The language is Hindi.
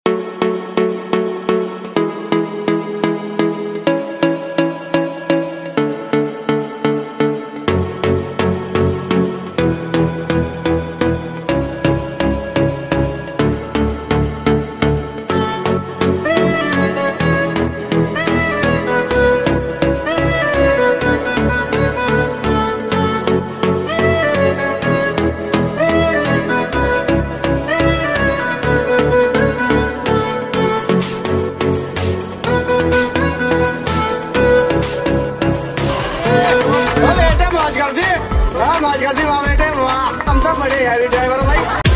मौज कर दी वहाँ बेटे, वहाँ हम तो बड़े हैवी ड्राइवर भाई।